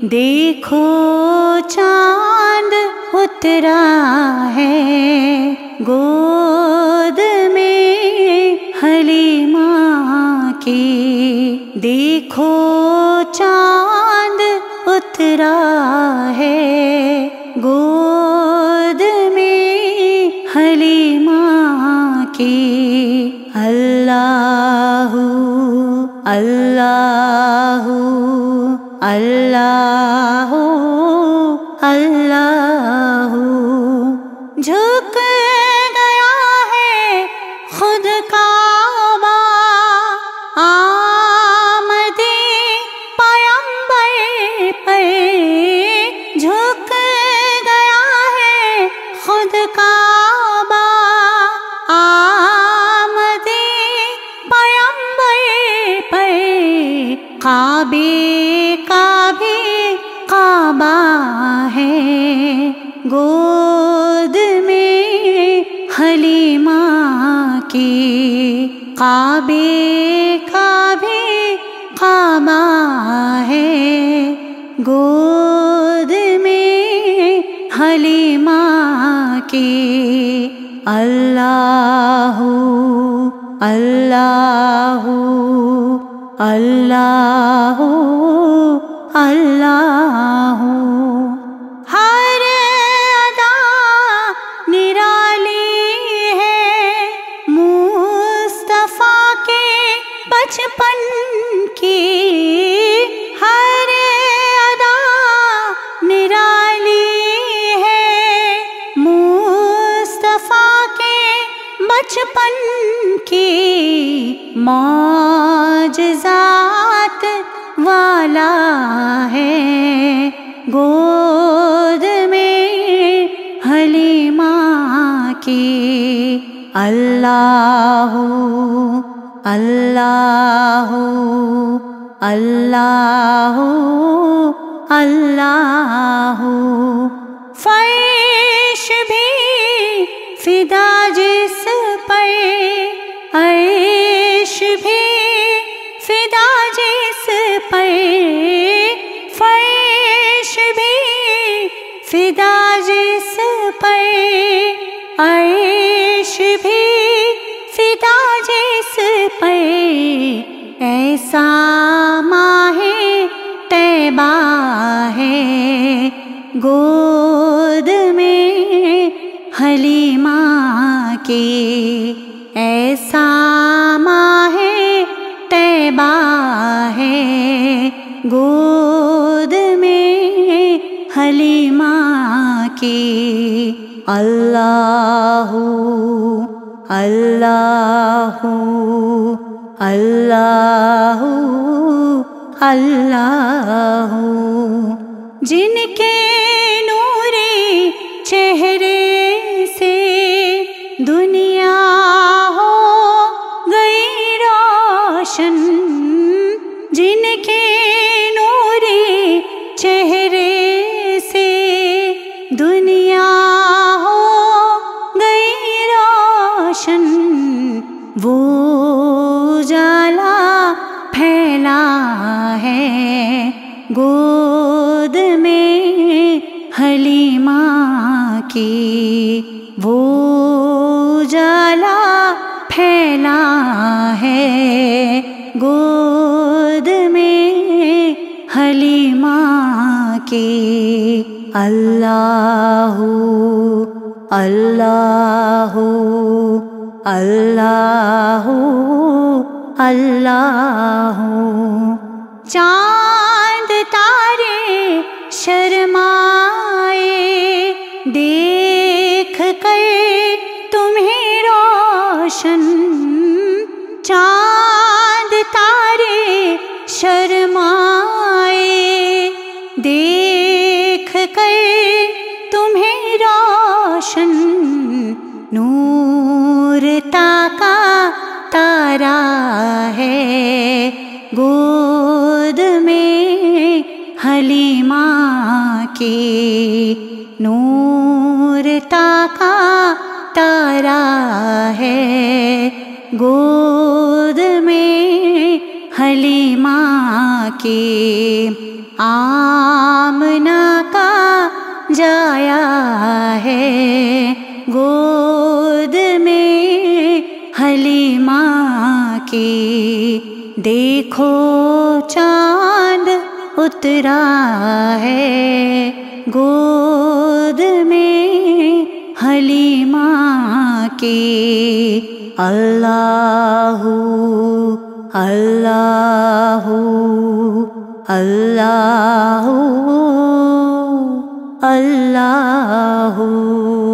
دیکھو چاند اترا ہے گود میں حلیمہ کی، دیکھو چاند اترا ہے گود میں حلیمہ کی۔ اللہ اللہ اللہ اللہ، جھک گیا ہے خود کعبہ آمد پیغمبر پر، جھک گیا ہے خود کعبہ آمد پیغمبر پر، کعبے کا بھی کعبہ ہے گود میں حلیمہ کی، کعبے کا بھی کعبہ ہے گود میں حلیمہ کی۔ اللہ اللہ اللہ اللہ، ہر ادا نرالی ہے مصطفیٰ کے بچپن کی، ہر ادا نرالی ہے مصطفیٰ کے بچپن کی، معجزات والا ہے گود میں حلیمہ کی۔ اللہ اللہ اللہ اللہ، فرش بھی فدا جس پر، عرش بھی فدا جس پر، فرش بھی فدا جس پر، عرش بھی فدا جس پر، ایسا ماہ طیبہ ہے گود میں حلیمہ کی، ایسا ماہ طیبہ ہے گود میں حلیمہ کی۔ اللہ اللہ اللہ اللہ، جن کے نوری چہرے سے دنیا ہو گئی روشن، جن کے نوری چہرے سے دنیا ہو گئی روشن، وہ اجالا پھیلا ہے گود میں حلیمہ کی، وہ اجالا پھیلا ہے گود میں حلیمہ کی۔ اللہ اللہ اللہ اللہ، چاند تارے شرمائے دیکھ کر تمہیں روشن، چاند تارے شرمائے دیکھ کر تمہیں روشن، نور تاکا تارا ہے گود میں حلیمہ کی، نور تاکا تارا ہے گود میں حلیمہ کی، حلیمہ کے، دیکھو چاند اترا ہے گود میں حلیمہ کے۔ اللہ اللہ اللہ اللہ